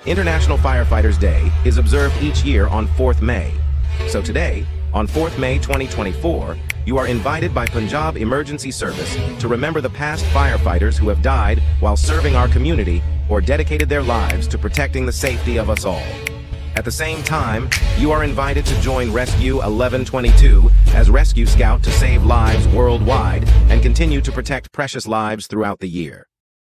International Firefighters Day is observed each year on 4th May. So today, on 4th May 2024, you are invited by Punjab Emergency Service to remember the past firefighters who have died while serving our community or dedicated their lives to protecting the safety of us all. At the same time, you are invited to join Rescue 1122 as rescue scout to save lives worldwide and continue to protect precious lives throughout the year.